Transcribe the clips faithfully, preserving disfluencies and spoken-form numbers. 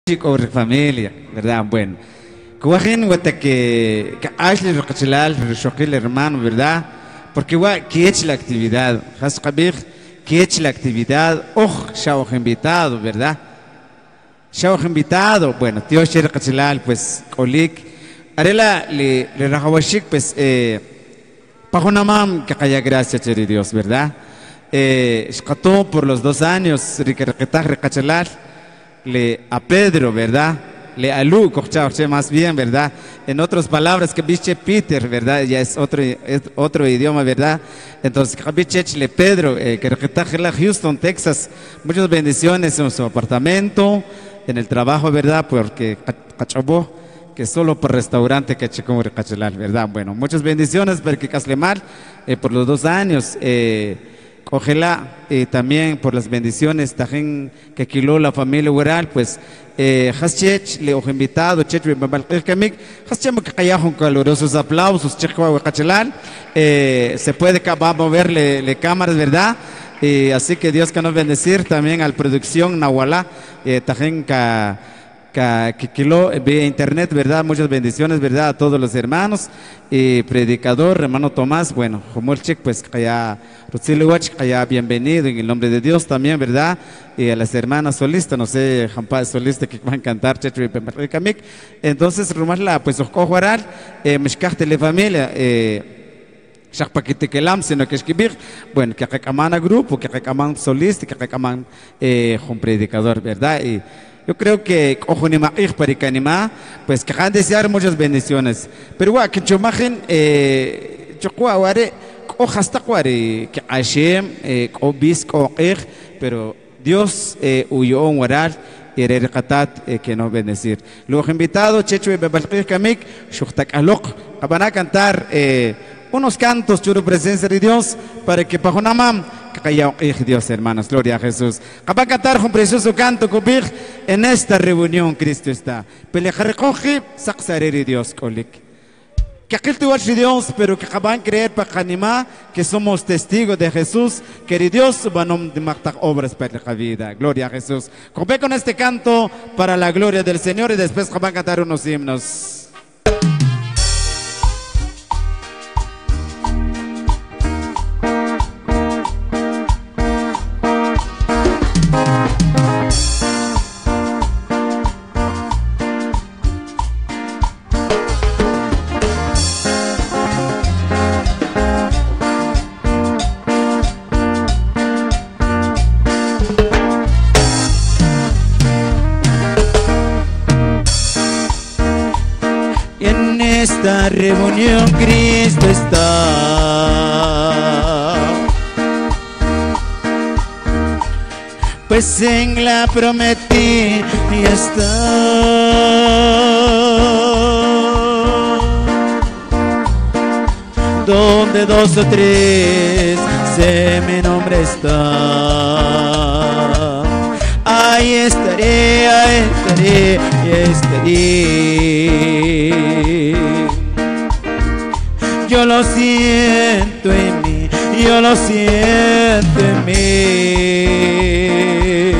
Chico familia, ¿verdad? Bueno, Cuajin guata que que Ashley Rocachilal, Rochil hermano, ¿verdad? Porque igual que eche la actividad, Hasqabir, que eche la actividad, oh, shao invitado, ¿verdad? Shao invitado, bueno, tío Sher Rocachilal, pues, Kolik, Arela le le rajawashik, pues, eh, Pajonamam, que haya gracias, Cheri Dios, ¿verdad? Eh, escató por los dos años, Riquerequetag Rocachilal. Le a Pedro, ¿verdad? Le a Lu, más bien, ¿verdad? En otras palabras, que biche Peter, ¿verdad? Ya es otro, es otro idioma, ¿verdad? Entonces, que le Pedro, eh, que está en Houston, Texas, muchas bendiciones en su apartamento, en el trabajo, ¿verdad? Porque cachabó, que solo por restaurante que checó recachelal, ¿verdad? Bueno, muchas bendiciones, porque Caslemar, eh, por los dos años, eh, Ojalá eh, también por las bendiciones también que quiló la familia Ural, pues Haschech le ojo invitado, Chech Babalkamik, Haschem que callajon calurosos aplausos, Chechua Huacachelal, se puede vamos a moverle le cámaras, ¿verdad? Eh, así que Dios que nos bendecir también al producción Nahualá, eh, también que que quiló vía internet, ¿verdad? Muchas bendiciones, ¿verdad? A todos los hermanos y predicador, hermano Tomás, bueno, como el chic, pues allá, allá bienvenido en el nombre de Dios también, ¿verdad? Y a las hermanas solistas, no sé, Jampa solista que van a cantar, entonces, rumarla, pues os cojo aral, eh, mezcarte la familia, eh, Shakpakitekelam, sino que escribir, bueno, que recaman a grupo, que recaman solista, que recaman eh, un predicador, ¿verdad? Y yo creo que ojo ni más para canima, pues que han desear muchas bendiciones. Pero guau, que chumajen, eh, chocua guare, ojas tacuare, que Hashem, eh, obis, coer, pero Dios eh, huyó un guaral y recatat eh, que nos bendecir. Los invitados, Checho y Bebalquir Kamik, Shuchtak Alok, van a cantar eh, unos cantos, churu presencia de Dios, para que Pajonamam, que Dios, hermanos, gloria a Jesús. Va a cantar un precioso canto, Kubir, en esta reunión Cristo está. Pelejarecoji, Saxareri Dios, Kolik. Que aquel tu Dios, pero que van a creer para Hanima, que somos testigos de Jesús, que Dios va a matar obras para la vida. Gloria a Jesús. Compé con este canto para la gloria del Señor y después van a cantar unos himnos. Esta reunión Cristo está, pues en la prometida está. Donde dos o tres se mi nombre está, ahí estaré, ahí estaré, ahí estaré. Yo lo siento en mí, yo lo siento en mí.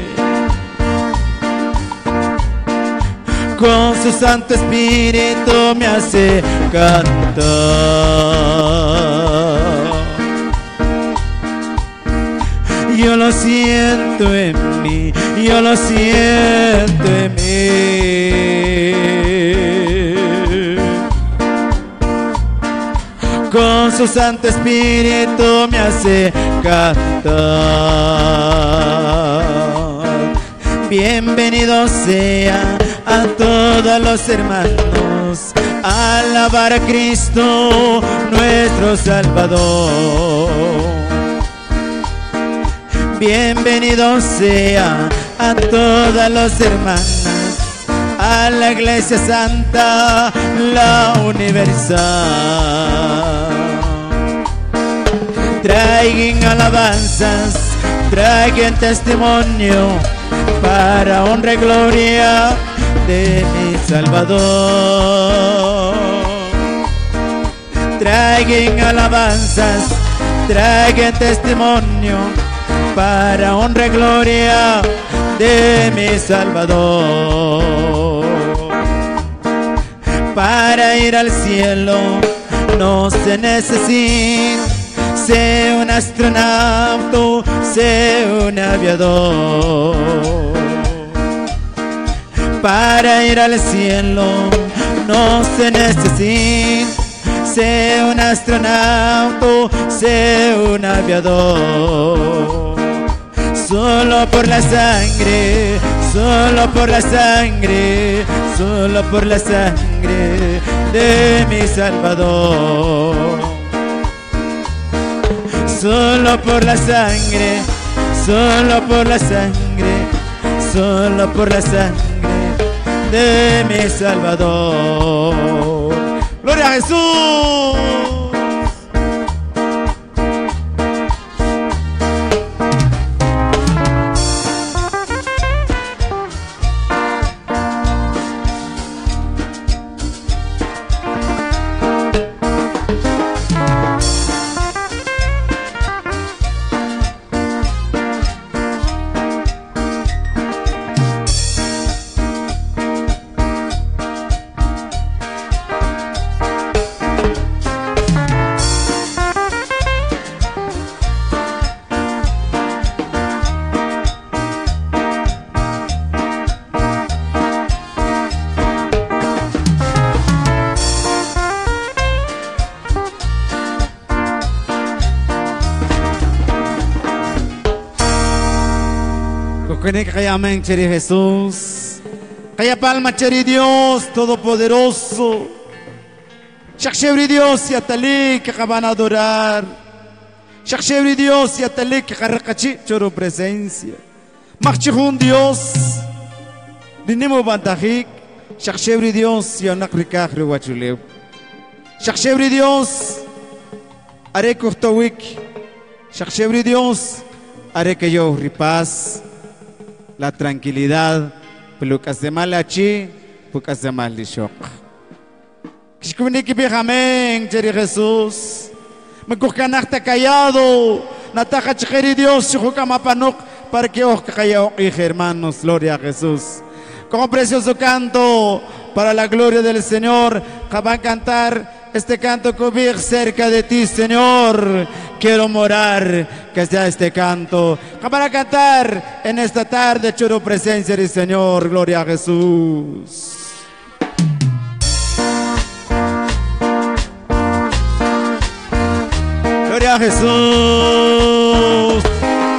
Con su Santo Espíritu me hace cantar. Yo lo siento en mí, yo lo siento en mí. Con su Santo Espíritu me hace cantar. Bienvenido sea a todos los hermanos a alabar a Cristo nuestro Salvador. Bienvenido sea a todas las hermanas a la Iglesia Santa, la universal. Traigan alabanzas, traigan testimonio para honra y gloria de mi Salvador. Traigan alabanzas, traigan testimonio para honra y gloria de mi Salvador. Para ir al cielo no se necesita ser un astronauta, ser un aviador. Para ir al cielo no se necesita ser un astronauta, ser un aviador. Solo por la sangre, solo por la sangre, solo por la sangre de mi Salvador. Solo por la sangre, solo por la sangre, solo por la sangre de mi Salvador. ¡Gloria a Jesús! Kaya amén, cheri Jesús. Kaya palma, cheri Dios Todopoderoso. Shakshebri Dios y atali que van a adorar. Shakshebri Dios y atali que carracachi choro presencia. Machihun Dios. Dinimo bantajik. Shakshebri Dios y anakrikah ruachuleu. Shakshebri Dios. Are kuhtawik. Shakshebri Dios. Are que yo ripaz. La tranquilidad, pelucas de malachi, pelucas de malishok. Kishkuniki bihamén, cheri Jesús. Me kukanakta callado, nataja cheri Dios, chukamapanuk, para que os callao, hermanos, gloria a Jesús. Como precioso canto para la gloria del Señor, que van a cantar este canto cubrir cerca de ti, Señor. Quiero morar, que sea este canto para cantar en esta tarde, choro presencia del Señor. Gloria a Jesús. Gloria a Jesús.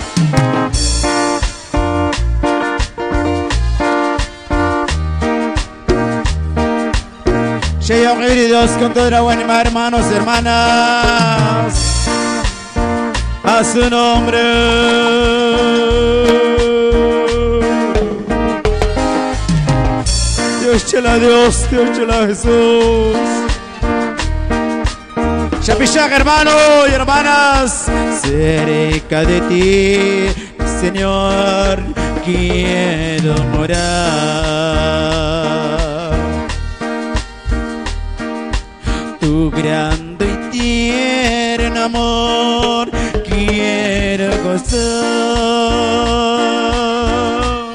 Señor Dios, con toda la buena, hermanos, hermanas. A su nombre. Dios chela Dios, Dios chela Jesús. Shapishak, hermano y hermanas, cerca de ti, Señor, quiero morar. Tu grande y tierno amor quiero gozar.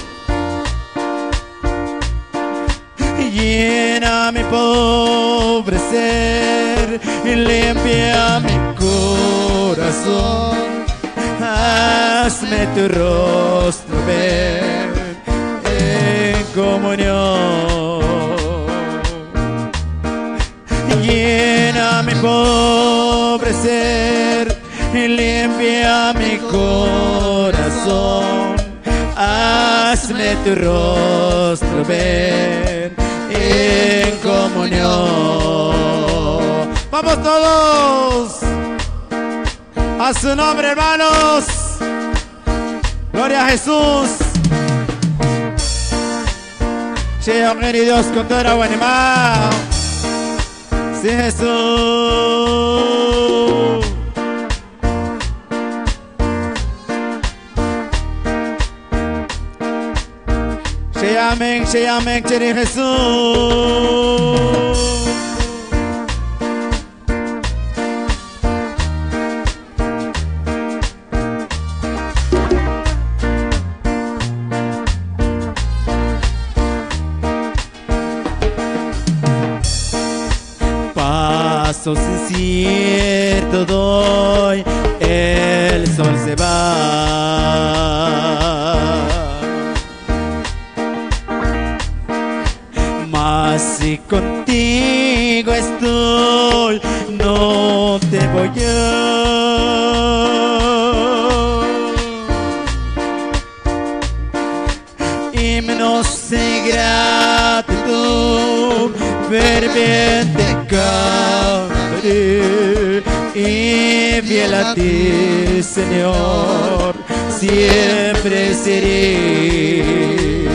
Llena mi pobre ser y limpia mi corazón. Hazme tu rostro ver en comunión. Llena mi pobre ser y limpia mi corazón. Hazme tu rostro ver en comunión. Vamos todos a su nombre, hermanos. Gloria a Jesús. Señor y Dios con toda la buena mano. Sí, Jesús. Se amén, se amén, cheri Jesús. paso incierto doy, el sol se va. Mas si contigo estoy, no te voy a. Himnos de gratitud ferviente cantaré, y fiel a ti, Señor, siempre seré.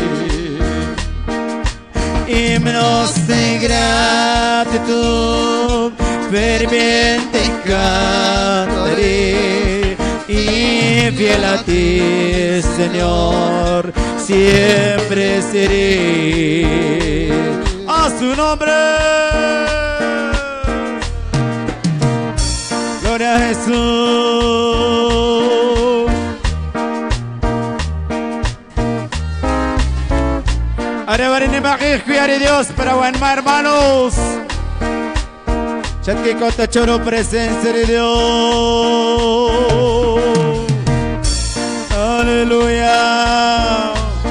Himnos de gratitud ferviente cantaré, y fiel a ti, Señor, siempre seré. A su nombre, gloria a Jesús. Arevarini Bagir, cuidar Dios para buenma, hermanos. Chatkikota choro, presencia de Dios. Aleluya.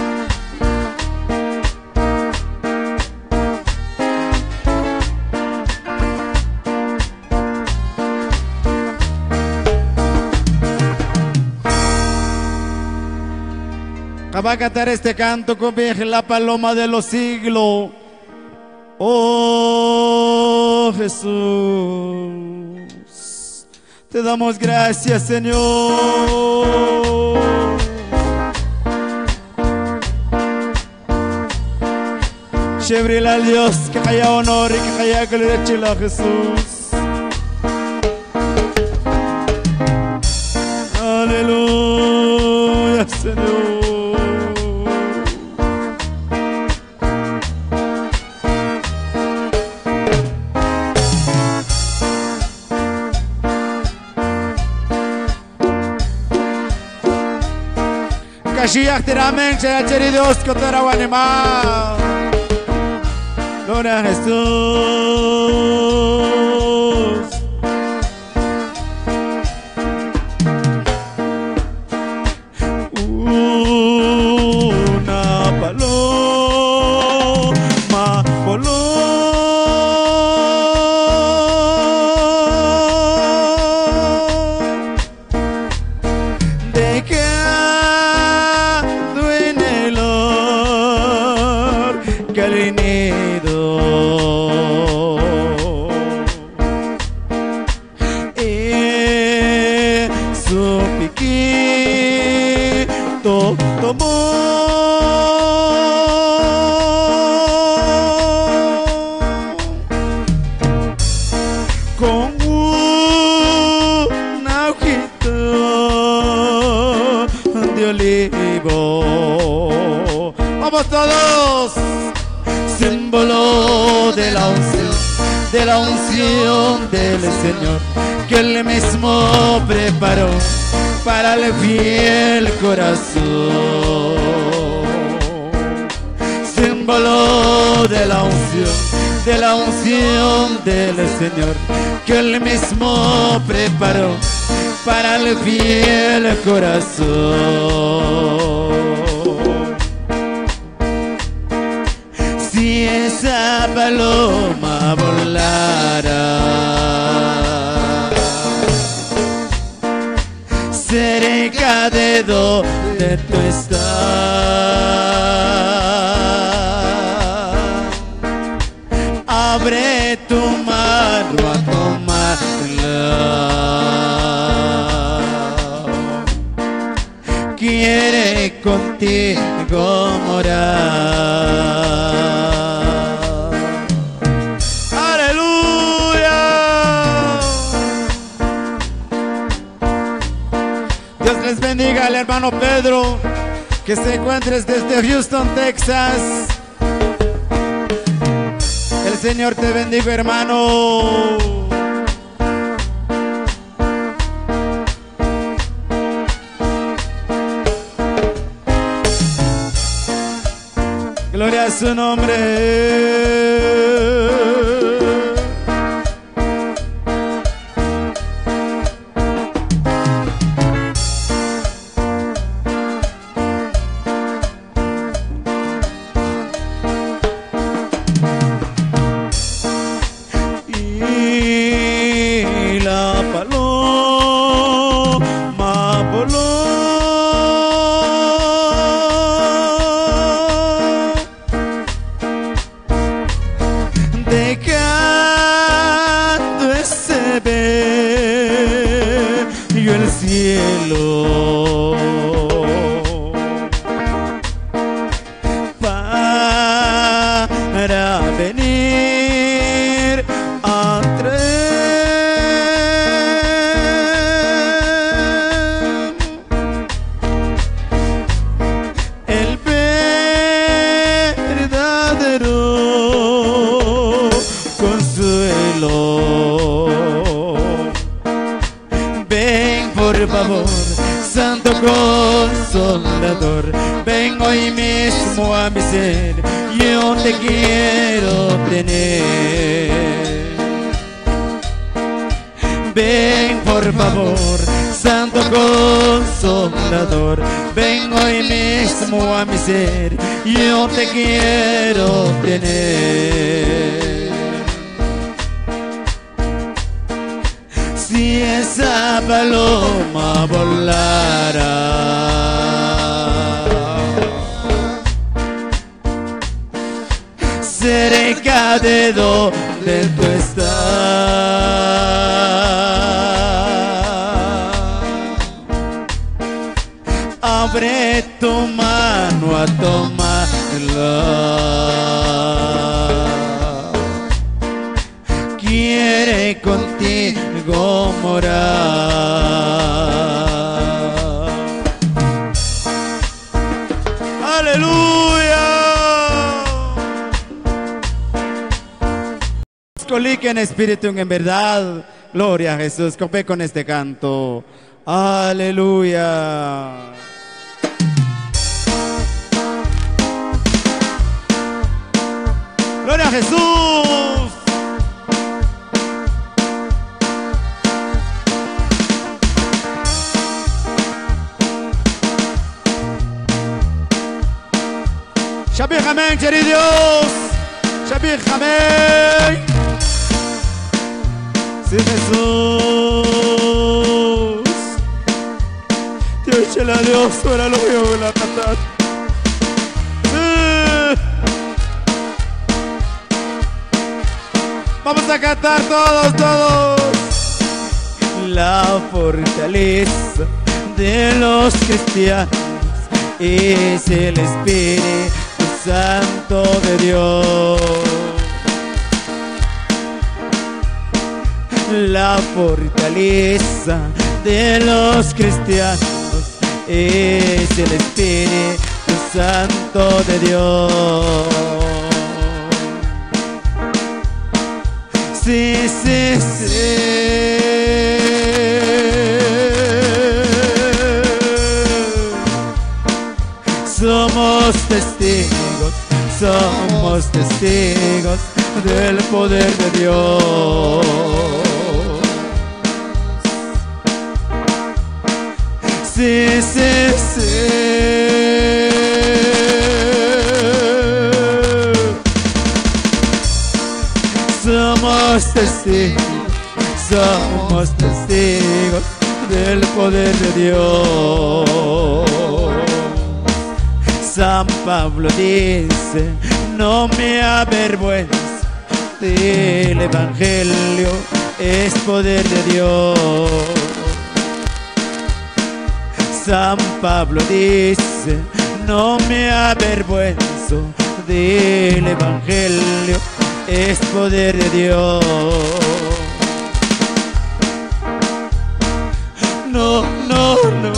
Va a cantar este canto con la paloma de los siglos. Oh Jesús, te damos gracias, Señor. Shebril al Dios, que haya honor y que haya gloria a Jesús. Aleluya, Señor. Kashiach tiramen, chacheri Dios, kotara wanima. Gloria a Jesús. Una paloma voló de que todos, símbolo de la unción, de la unción del Señor, que Él mismo preparó para el fiel corazón. Símbolo de la unción, de la unción del Señor, que Él mismo preparó para el fiel corazón. Si esa paloma volara cerca de donde tú estás, abre tu mano a tomarla. Quiere contigo morar. Les bendiga al hermano Pedro, que se encuentres desde Houston, Texas. El Señor te bendiga, hermano. Gloria a su nombre. por favor, Santo Consolador, ven hoy mismo a mi ser, yo te quiero tener. Ven por favor, Santo Consolador, ven hoy mismo a mi ser, yo te quiero tener. Si esa paloma volara cerca de donde tú estás, abre tu mano a tomarla. Quiere contigo morar. ¡Aleluya! Colique en espíritu en verdad. Gloria a Jesús. Copé con este canto. Aleluya. Gloria a Jesús. Shabbat amén, querido Dios. Shabbat amén. Sí, Jesús. Dios, chela Dios, ahora lo veo en la cantar. Sí. Vamos a cantar todos, todos. La fortaleza de los cristianos es el Espíritu Santo de Dios. La fortaleza de los cristianos es el Espíritu Santo de Dios. Sí, sí, sí. Somos testigos, somos testigos del poder de Dios. Sí, sí, sí. Somos testigos, somos testigos del poder de Dios. San Pablo dice, no me avergüenzo del Evangelio, es poder de Dios. San Pablo dice, no me avergüenzo del Evangelio, es poder de Dios. No, no, no.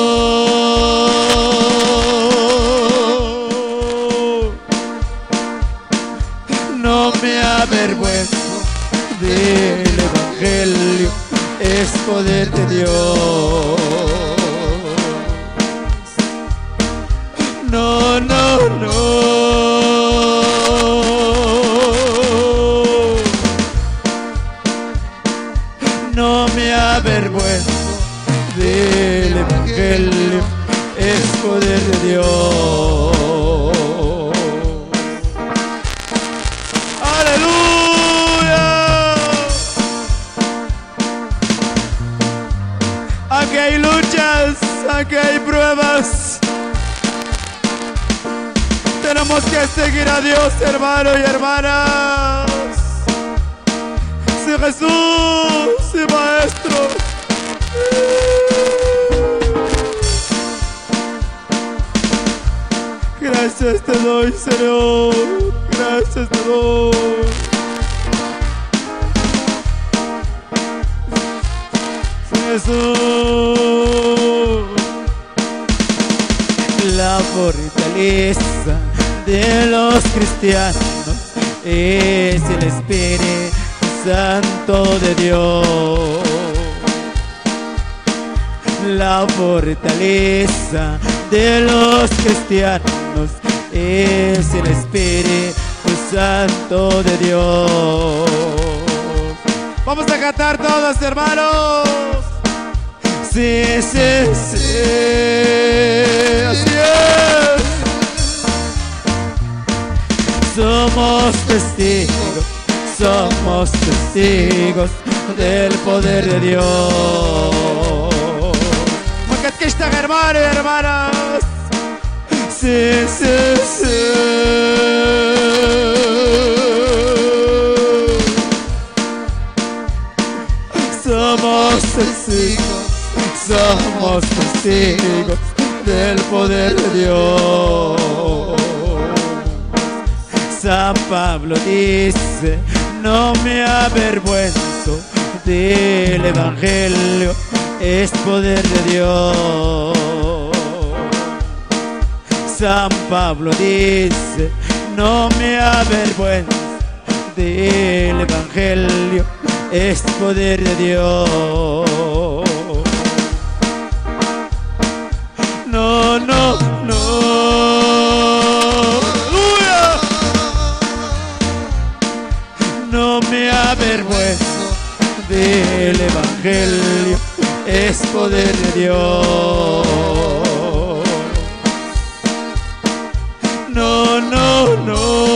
No me avergüenzo del Evangelio, es poder de Dios. No, no, no. No me avergüenzo del Evangelio, es poder de Dios. Aquí hay luchas, aquí hay pruebas. Tenemos que seguir a Dios, hermanos y hermanas. Sí, Jesús, sí, Maestro. Gracias te doy, Señor. Gracias te doy. Jesús. La fortaleza de los cristianos es el Espíritu Santo de Dios. la fortaleza de los cristianos es el Espíritu Santo de Dios. Vamos a cantar todos, hermanos. Sí, sí, sí, así es. Somos testigos, somos testigos del poder de Dios. Aquí están, hermanos y hermanas. Sí, sí, sí. Somos testigos, somos testigos del poder de Dios. San Pablo dice: no me avergüenzo del Evangelio, es poder de Dios. San Pablo dice: no me avergüenzo del Evangelio, es poder de Dios. No, no, no. ¡Aleluya! No me avergüenzo del Evangelio, es poder de Dios. No, no, no.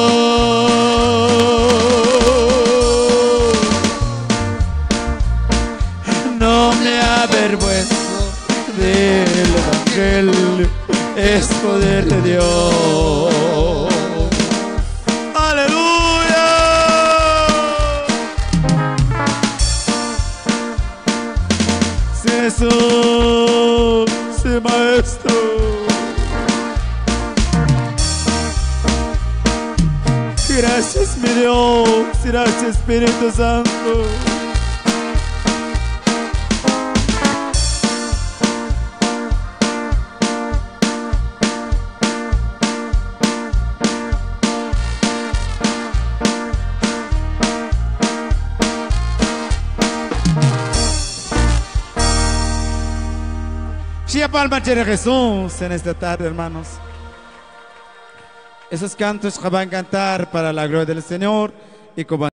No me avergüenzo del Evangelio, es poder de Dios. ¡Aleluya! Jesús, sí, Maestro. Gracias, mi Dios, gracias, Espíritu Santo. Shia palma chere Jesús en esta tarde, hermanos. Esos cantos que van a cantar para la gloria del Señor y como